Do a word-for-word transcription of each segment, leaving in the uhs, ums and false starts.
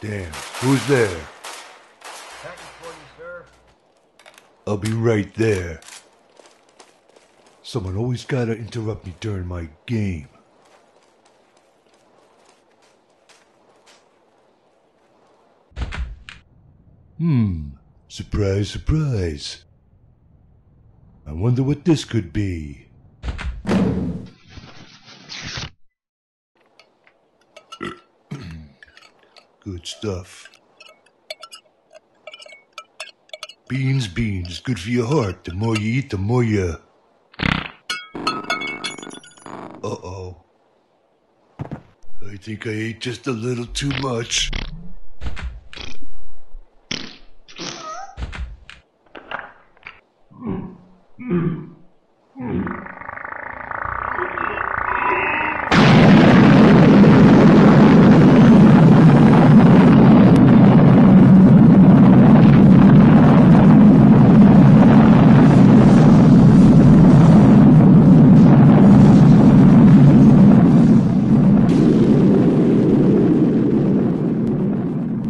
Damn, who's there? Package for you, sir. I'll be right there. Someone always gotta interrupt me during my game. Hmm, surprise, surprise. I wonder what this could be. Good stuff. Beans, beans, good for your heart. The more you eat, the more you... Uh-oh. I think I ate just a little too much.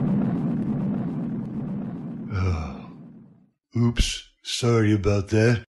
Oops, sorry about that.